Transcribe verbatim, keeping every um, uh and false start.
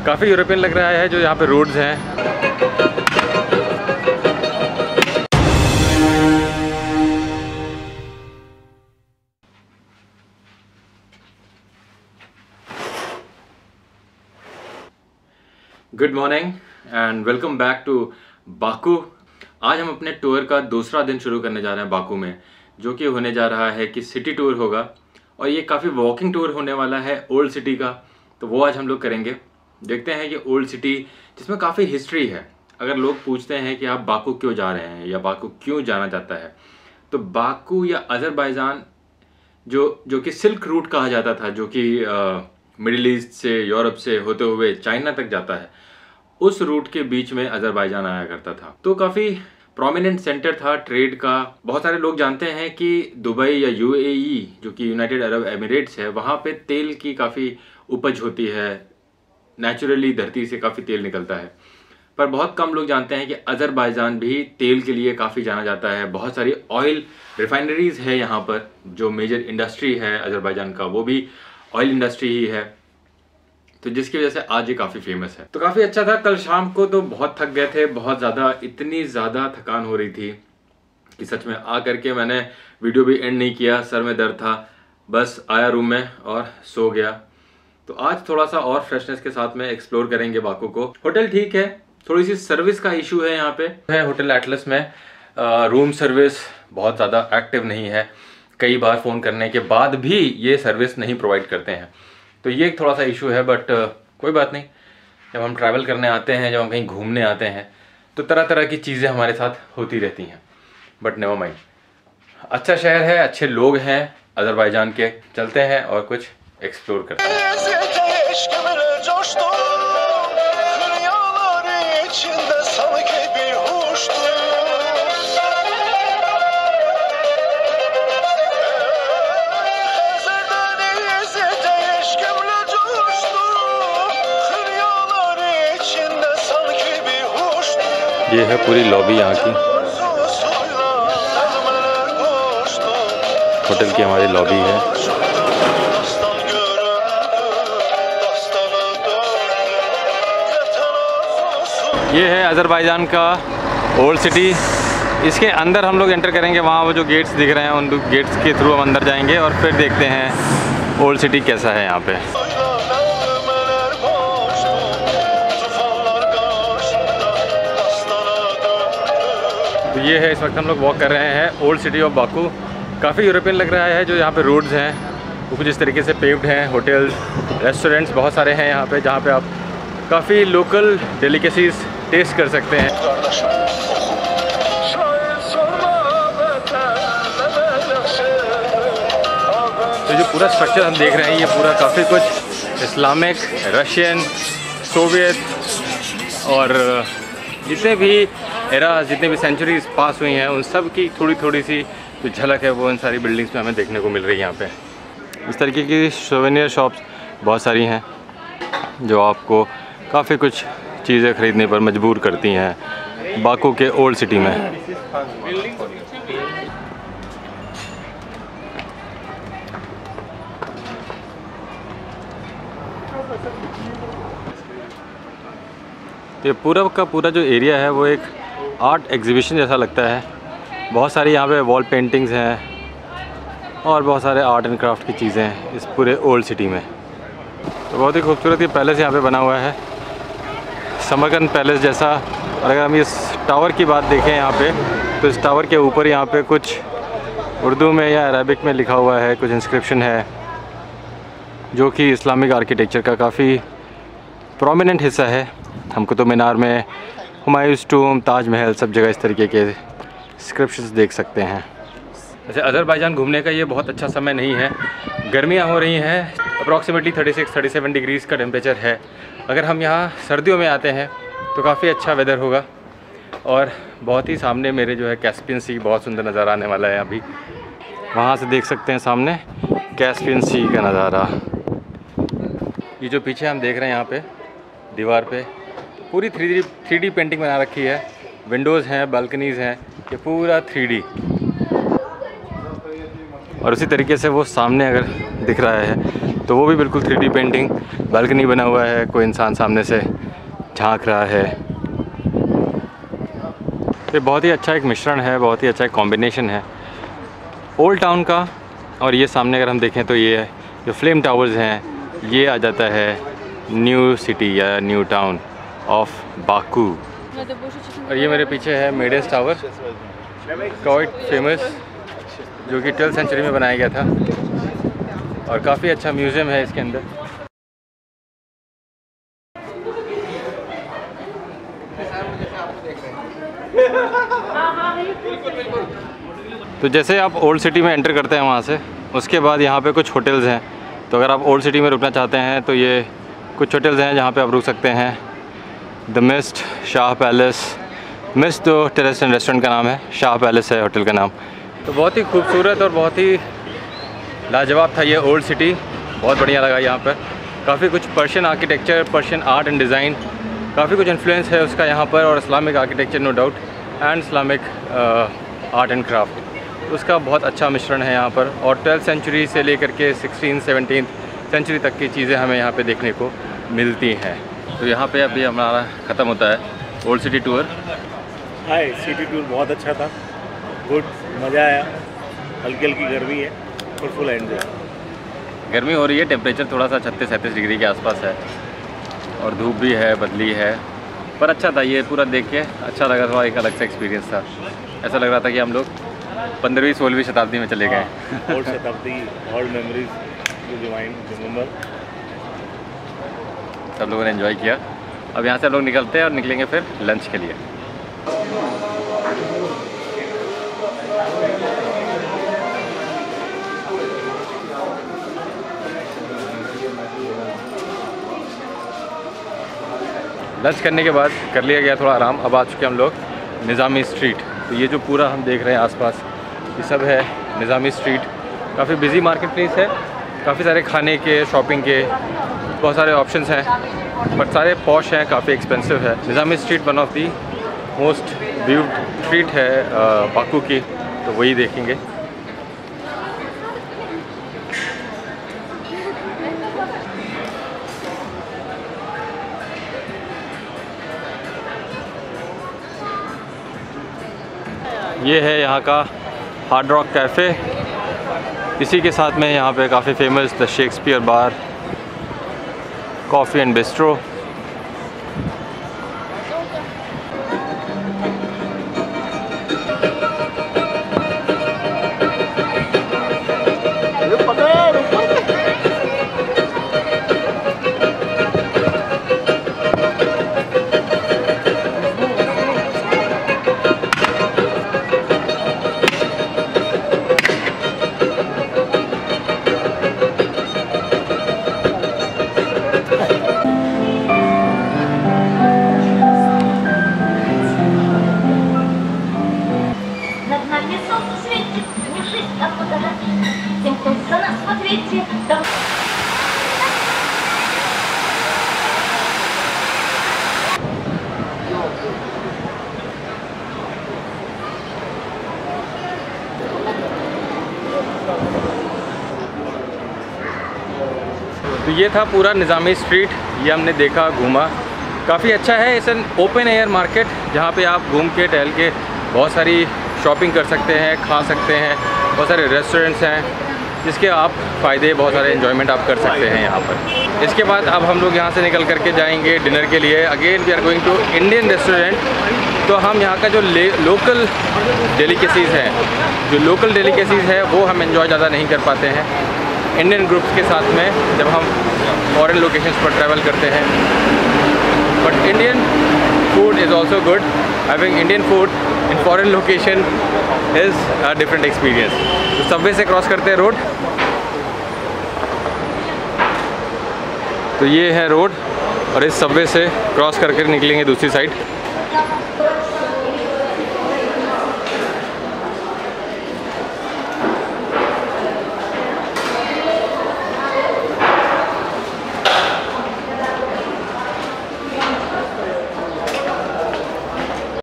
काफ़ी यूरोपियन लग रहा है जो यहाँ पे रोड्स हैं। Good morning and welcome back to Baku. आज हम अपने टूर का दूसरा दिन शुरू करने जा रहे हैं बाकू में, जो कि होने जा रहा है कि सिटी टूर होगा और ये काफ़ी वॉकिंग टूर होने वाला है ओल्ड सिटी का। तो वो आज हम लोग करेंगे। देखते हैं कि ओल्ड सिटी जिसमें काफ़ी हिस्ट्री है। अगर लोग पूछते हैं कि आप बाकू क्यों जा रहे हैं या बाकू क्यों जाना चाहता है, तो बाकू या अज़रबैजान जो जो कि सिल्क रूट कहा जाता था, जो कि मिडिल ईस्ट से यूरोप से होते हुए चाइना तक जाता है, उस रूट के बीच में अज़रबैजान आया करता था। तो काफ़ी प्रोमिनेंट सेंटर था ट्रेड का। बहुत सारे लोग जानते हैं कि दुबई या यूएई जो कि यूनाइटेड अरब एमिरेट्स है, वहाँ पे तेल की काफ़ी उपज होती है। नेचुरली धरती से काफ़ी तेल निकलता है, पर बहुत कम लोग जानते हैं कि अज़रबैजान भी तेल के लिए काफ़ी जाना जाता है। बहुत सारी ऑयल रिफाइनरीज है यहाँ पर। जो मेजर इंडस्ट्री है अज़रबैजान का वो भी ऑयल इंडस्ट्री ही है, तो जिसकी वजह से आज ये काफ़ी फेमस है। तो काफ़ी अच्छा था। कल शाम को तो बहुत थक गए थे, बहुत ज़्यादा, इतनी ज़्यादा थकान हो रही थी कि सच में आ करके मैंने वीडियो भी एंड नहीं किया। सर में दर्द था, बस आया रूम में और सो गया। तो आज थोड़ा सा और फ्रेशनेस के साथ में एक्सप्लोर करेंगे बाकू को। होटल ठीक है, थोड़ी सी सर्विस का इशू है यहाँ पे है होटल एटलस में। आ, रूम सर्विस बहुत ज़्यादा एक्टिव नहीं है। कई बार फ़ोन करने के बाद भी ये सर्विस नहीं प्रोवाइड करते हैं, तो ये एक थोड़ा सा इशू है। बट uh, कोई बात नहीं। जब हम ट्रैवल करने आते हैं, जब हम कहीं घूमने आते हैं, तो तरह तरह की चीज़ें हमारे साथ होती रहती हैं। बट नेवर माइंड, अच्छा शहर है, अच्छे लोग हैं अज़रबैजान के। चलते हैं और कुछ एक्सप्लोर करते हैं। ये है पूरी लॉबी यहाँ की, होटल की हमारी लॉबी है। ये है अज़रबैजान का ओल्ड सिटी। इसके अंदर हम लोग एंटर करेंगे। वहाँ वो जो गेट्स दिख रहे हैं, उन गेट्स के थ्रू हम अंदर जाएंगे और फिर देखते हैं ओल्ड सिटी कैसा है यहाँ पे। तो ये है, इस वक्त हम लोग वॉक कर रहे हैं ओल्ड सिटी ऑफ बाकू। काफ़ी यूरोपियन लग रहा है जो यहाँ पे रोड्स हैं, वो कुछ इस तरीके से पेव्ड हैं। होटल्स, रेस्टोरेंट्स बहुत सारे हैं यहाँ पे, जहाँ पे आप काफ़ी लोकल डेलिकेसीज टेस्ट कर सकते हैं। तो जो पूरा स्ट्रक्चर हम देख रहे हैं, ये पूरा काफ़ी कुछ इस्लामिक, रशियन, सोवियत और जितने भी एरा, जितने भी सेंचुरीज पास हुई हैं, उन सब की थोड़ी थोड़ी सी जो झलक है वो इन सारी बिल्डिंग्स में हमें देखने को मिल रही है। यहाँ पे इस तरीके की सोवेनियर शॉप्स बहुत सारी हैं जो आपको काफ़ी कुछ चीज़ें ख़रीदने पर मजबूर करती हैं बाकू के ओल्ड सिटी में। ये पूरा का पूरा जो एरिया है वो एक आर्ट एग्जीबिशन जैसा लगता है। बहुत सारी यहाँ पे वॉल पेंटिंग्स हैं और बहुत सारे आर्ट एंड क्राफ्ट की चीज़ें हैं इस पूरे ओल्ड सिटी में। तो बहुत ही खूबसूरत ये पैलेस यहाँ पे बना हुआ है, समरकंद पैलेस जैसा। और अगर हम इस टावर की बात देखें यहाँ पे, तो इस टावर के ऊपर यहाँ पे कुछ उर्दू में या अरबिक में लिखा हुआ है, कुछ इंस्क्रिप्शन है, जो कि इस्लामिक आर्किटेक्चर का काफ़ी प्रोमिनेंट हिस्सा है। हम कुतुब मीनार में, हुमायूंस टूम, ताजमहल, सब जगह इस तरीके के इंस्क्रिप्शंस देख सकते हैं। अच्छा, अज़रबैजान घूमने का ये बहुत अच्छा समय नहीं है। गर्मियाँ हो रही हैं, approximately thirty six thirty seven degrees का टेम्परेचर है। अगर हम यहाँ सर्दियों में आते हैं तो काफ़ी अच्छा वेदर होगा। और बहुत ही सामने मेरे जो है कैस्पियन सी बहुत सुंदर नज़ारा आने वाला है। अभी वहाँ से देख सकते हैं सामने कैस्पियन सी का नज़ारा। ये जो पीछे हम देख रहे हैं यहाँ पे दीवार पे पूरी three D three D painting बना रखी है। विंडोज़ हैं, बालकनीज़ हैं, ये पूरा थ्री डी। और उसी तरीके से वो सामने अगर दिख रहा है तो वो भी बिल्कुल थ्री डी पेंटिंग, बालकनी बना हुआ है, कोई इंसान सामने से झांक रहा है। ये बहुत ही अच्छा एक मिश्रण है, बहुत ही अच्छा एक कॉम्बिनेशन है ओल्ड टाउन का। और ये सामने अगर हम देखें तो ये जो फ्लेम टावर्स हैं, ये आ जाता है न्यू सिटी या न्यू टाउन ऑफ बाकू। और ये मेरे पीछे है मेडेस टावर, क्वाइट फेमस, जो कि ट्वेल्थ सेंचुरी में बनाया गया था और काफ़ी अच्छा म्यूज़ियम है इसके अंदर। तो जैसे आप ओल्ड सिटी में एंटर करते हैं वहाँ से, उसके बाद यहाँ पे कुछ होटल्स हैं। तो अगर आप ओल्ड सिटी में रुकना चाहते हैं तो ये कुछ होटल्स हैं जहाँ पे आप रुक सकते हैं। The Mist, Shah Palace, Mist तो टेरेस एंड रेस्टोरेंट का नाम है, शाह पैलेस है होटल का नाम। तो बहुत ही खूबसूरत और बहुत ही लाजवाब था ये ओल्ड सिटी, बहुत बढ़िया लगा यहाँ पर। काफ़ी कुछ Persian architecture, Persian art and design, काफ़ी कुछ इन्फ्लुएंस है उसका यहाँ पर, और Islamic architecture no doubt, and Islamic art and craft, उसका बहुत अच्छा मिश्रण है यहाँ पर। और ट्वेल्थ सेंचुरी से लेकर के सिक्सटीन सेवनटीन सेंचुरी तक की चीज़ें हमें यहाँ पे देखने को मिलती हैं। तो यहाँ पे अभी हमारा ख़त्म होता है old city tour. Hi, city tour बहुत अच्छा था, गुड, मज़ा आया। हल्की हल्की गर्मी है और फुल एंजॉय। गर्मी हो रही है, टेम्परेचर थोड़ा सा छत्तीस सैंतीस डिग्री के आसपास है और धूप भी है, बदली है, पर अच्छा था ये पूरा देख के, अच्छा लगा। थोड़ा एक अलग सा एक्सपीरियंस था, ऐसा लग रहा था कि हम लोग पंद्रहवीं सोलहवीं शताब्दी में चले गए। ओल्ड शताब्दी, old memories to remind remember. सब लोगों ने एंजॉय किया। अब यहाँ से हम लोग निकलते हैं और निकलेंगे फिर लंच के लिए। लंच करने के बाद कर लिया गया थोड़ा आराम। अब आ चुके हम लोग निज़ामी स्ट्रीट। तो ये जो पूरा हम देख रहे हैं आसपास, ये सब है निज़ामी स्ट्रीट। काफ़ी बिजी मार्केट प्लेस है, काफ़ी सारे खाने के, शॉपिंग के बहुत सारे ऑप्शंस हैं, बट सारे पॉश हैं, काफ़ी एक्सपेंसिव है। Nizami street one of the most viewed street है बाकू की, तो वही देखेंगे। ये है यहाँ का हार्ड रॉक कैफ़े। इसी के साथ में यहाँ पे काफ़ी famous the Shakespeare bar, coffee and bistro. तो ये था पूरा निज़ामी स्ट्रीट, ये हमने देखा, घूमा, काफ़ी अच्छा है। इस एन ओपन एयर मार्केट जहाँ पे आप घूम के टहल के बहुत सारी शॉपिंग कर सकते हैं, खा सकते हैं, बहुत सारे रेस्टोरेंट्स हैं जिसके आप फ़ायदे, बहुत सारे एंजॉयमेंट आप कर सकते हैं यहाँ पर। इसके बाद अब हम लोग यहाँ से निकल करके जाएंगे डिनर के लिए। Again we are going to Indian restaurant. तो हम यहाँ का जो लोकल डेलिकेसीज़ हैं, जो लोकल डेलिकेसीज़ है वो हम एंजॉय ज़्यादा नहीं कर पाते हैं इंडियन ग्रुप्स के साथ में जब हम फॉरेन लोकेशंस पर ट्रैवल करते हैं। But Indian food is also good. Having Indian food in foreign location is a different experience. तो सबवे से क्रॉस करते हैं रोड। तो ये है रोड और इस सबवे से क्रॉस करके निकलेंगे दूसरी साइड।